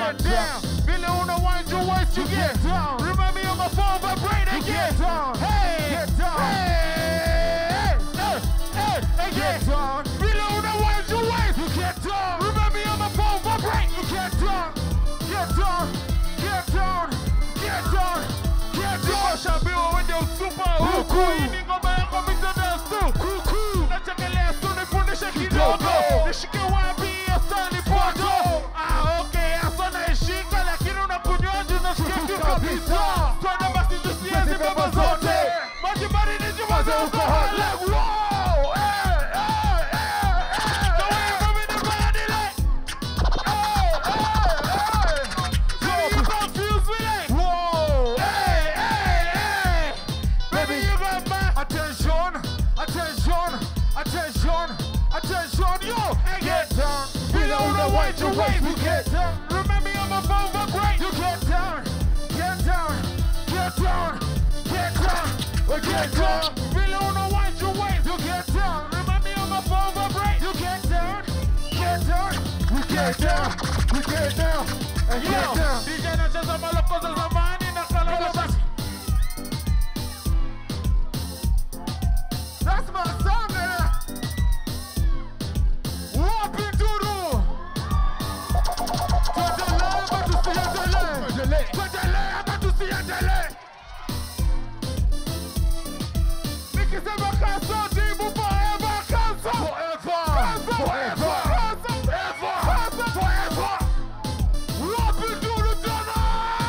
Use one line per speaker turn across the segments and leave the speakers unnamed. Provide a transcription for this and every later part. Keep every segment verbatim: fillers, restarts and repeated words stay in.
get down. Vile unawind your waist, you get down. Remind me of my phone vibrate and get down. Hey, get down. Hey, hey, hey, hey, get down. Vile unawind your waist, you get down. Remind me of my phone vibrate, you get down. Get down, get down, get down, get down. Shabio wende usupa huku. Ini ngoma yako mitandao tu. Kuku. Nachekelea su nifundishe kidogo. Nishike wapi asani poto. Ah, okay, asa naishika lakini unakunywaji unasikia tu kabisa. Tuanda basi tusiezi baba zote. Maji baridi jimaze uko hot like wow. Eh, eh, eh, eh. The way you move in the body like. Eh, eh, eh. So you confused with it. Whoa. Hey, hey, hey. Baby, you got my attention, attention, attention, attention. Yo, hey, get down. Below the white your waist, you get down. Remember me on my phone, but great. You get down, get down, get down, get down. We get down. Below the white your waist, you get down. Remember me on my phone, but great. You get down, get down. We get down, we get down, and get down. D J nacheza maloko za zamani na kala basi. That's my song, man. Wapi nduru. Tuendelee ama tusiendelee? Tuendelee ama tusiendelee? Nikisema kaso jibu forever kaso. Forever. Kaso. Forever. Kaso. Forever. Kaso. Forever. Wapi nduru tena?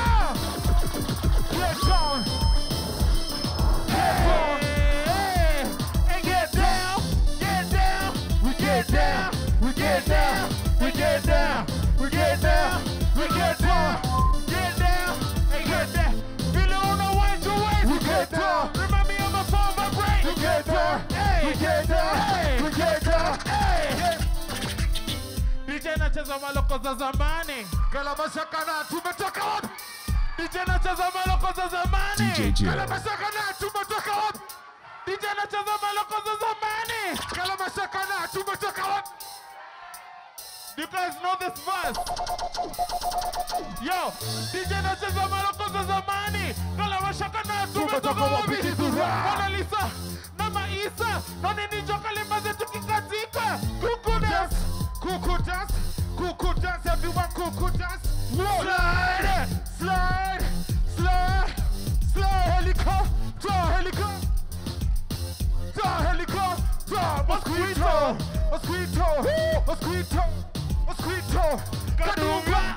Get down. Get down. Hey, and get down. Get down. We get down. We get down. We get down. We get down. We get down. Get down. And get down. Feel it on the way to waist. We get down. Remember me on my phone, my brain. We get down. Hey. We get down. Hey. We get down. Hey. D J nacheza maloko za zamani. Kala mashaka na tumetoka wapi? D J nacheza maloko za zamani.
D J Jill.
Kala mashaka na tumetoka wapi? D J nacheza maloko za zamani. Kala mashaka na tumetoka wapi? You guys know this verse? Yo, D J nacheza maloko za zamani. Kala mashaka na tumetoka wapi? Mona Lisa na Maisa. Nani nijo kalima zetu kikatika. Kuku dance, kuku dance, kuku dance. Everyone kuku dance. Slide, slide, slide, slide. Helicopter, helicopter. Helicopter, mosquito, mosquito, mosquito, mosquito. Kadunga,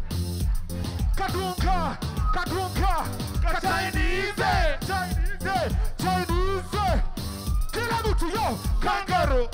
kadunga, kadunga, Chinese, Chinese, Chinese. Kila mtu yo, kangaroo.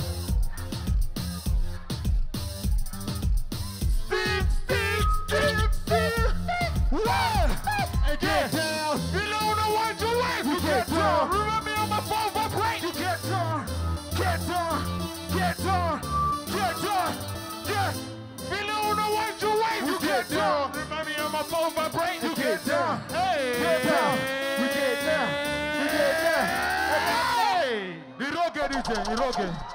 Steve, Steve, Steve, Steve. What? And get down. Below the one to wave, you get down. Remember me on my phone, vibrate. You get down, get down, get down, get down, get. Below the one to wave, you get down. Remember me on my phone, vibrate. You get down. Hey, get down. We get down. We get down. Hey, Niroge D J, Niroge.